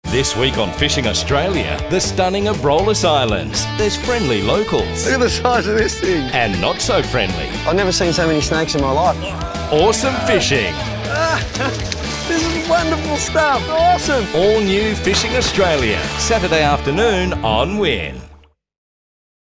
This week on Fishing Australia, the stunning Abrolhos Islands. There's friendly locals. Look at the size of this thing. And not so friendly. I've never seen so many snakes in my life. Awesome fishing. This is wonderful stuff. Awesome. All new Fishing Australia, Saturday afternoon on Win.